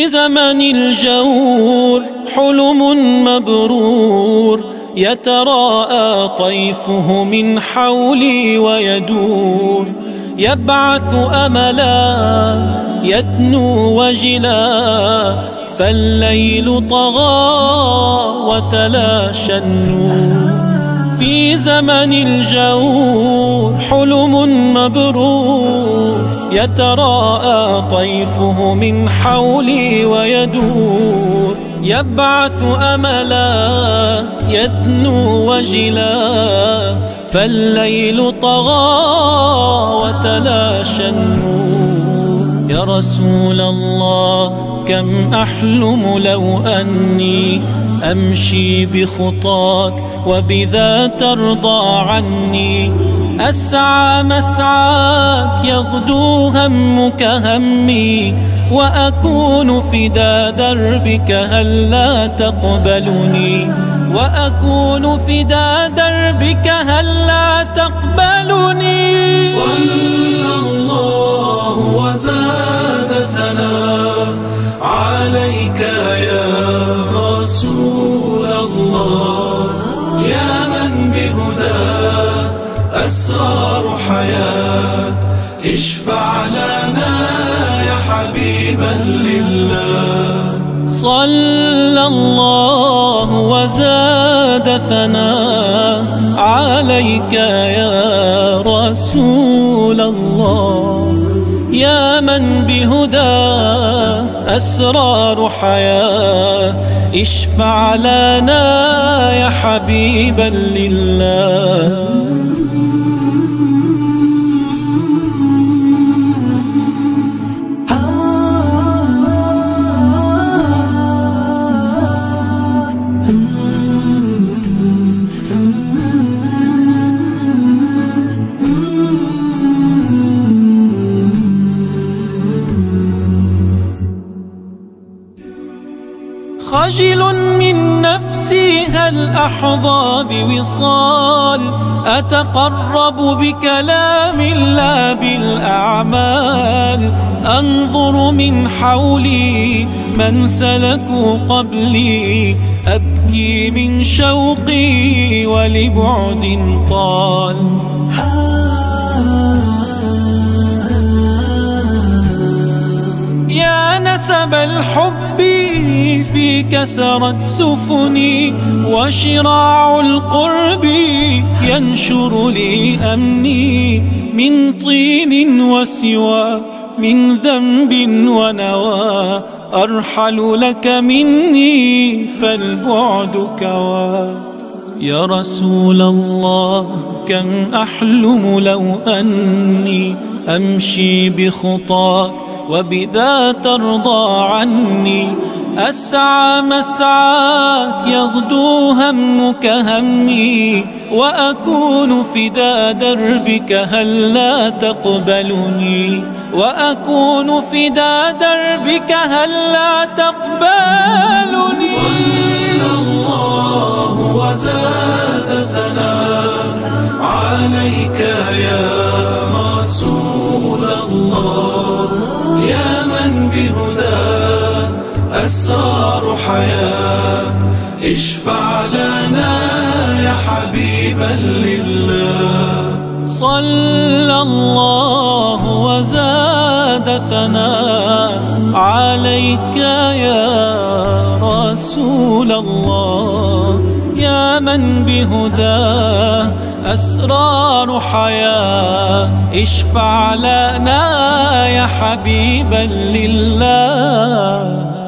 في زمن الجور حلم مبرور يتراءى طيفه من حولي ويدور، يبعث أملا يدنو وجلا، فالليل طغى وتلاشى النور. في زمن الجور حلم مبرور يتراءى طيفه من حولي ويدور، يبعث أملا يدنو وجلا، فالليل طغى وتلاشى النور. يا رسول الله كم أحلم لو أني أمشي بخطاك وبذا ترضى عني، أسعى مسعاك يغدو همك همي، وأكون فدا دربك هلا تقبلني، وأكون فدا دربك هلا تقبلني. صلى الله وزاد ثناء عليك يا رسول الله، يا من بهداه أسرار حياة، اشفع لنا يا حبيبا لله. صلى الله وزاد ثناء عليك يا رسول الله، يا من بهداه أسرار حياة، اشفع لنا يا حبيبا لله. خجل من نفسي هل أحظى بوصال، أتقرب بكلام لا بالأعمال، أنظر من حولي من سلكوا قبلي، أبكي من شوقي ولبعد طال. يا نسب الحب فيك سرت سفني، وشراع القرب ينشر لي أمني، من طين وسوى من ذنب ونوى، أرحل لك مني فالبعد كوى. يا رسول الله كم أحلم لو أني أمشي بخطاك وبذا ترضى عني، أسعى مسعاك يغدو همك همي، وأكون فدا دربك هلا تقبلني، وأكون فدا دربك هلا تقبلني. صلى الله وزاد ثناء عليك يا رسول الله، يا من بهداه أسرار حياة، اشفع لنا يا حبيبا لله. صلى الله وزاد ثناء عليك يا رسول الله، يا من بهداه أسرار حياة، اشفع لنا يا حبيبا لله.